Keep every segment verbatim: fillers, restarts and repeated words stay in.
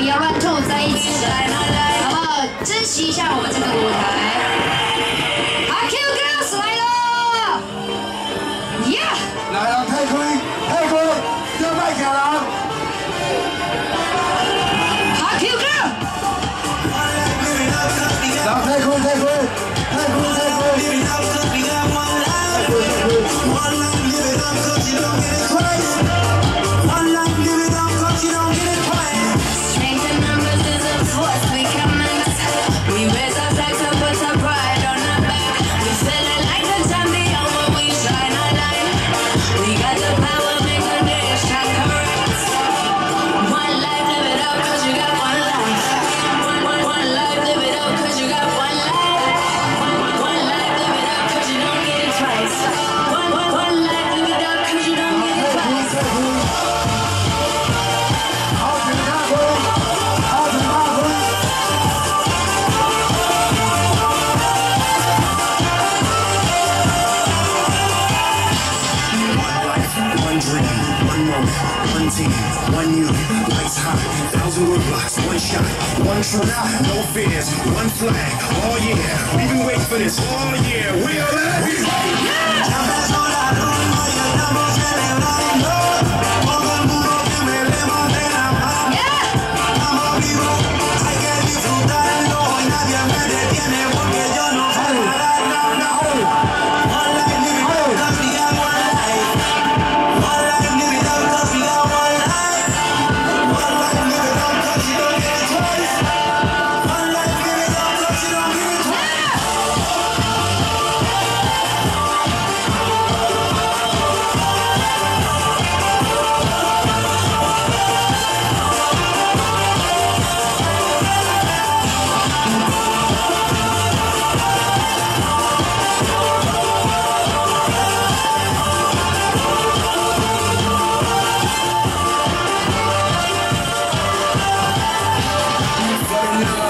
要乱凑在一起的，好不好？珍惜一下我们这个舞台。阿 Q Girls 来了 ，Yeah！ 来了，太亏，太亏，要卖给了。 阿 Q Girl， 来，太亏，太亏，太亏，太亏。 One team, one unit, lights high, thousand roadblocks, one shot, one truth, no fears, one flag, oh yeah, we've been waiting for this, oh yeah, we are ready.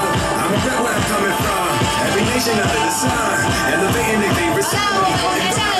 Under the sun, elevating the they receive.